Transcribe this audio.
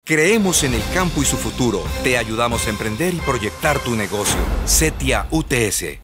Creemos en el campo y su futuro. Te ayudamos a emprender y proyectar tu negocio. CETIA UTS.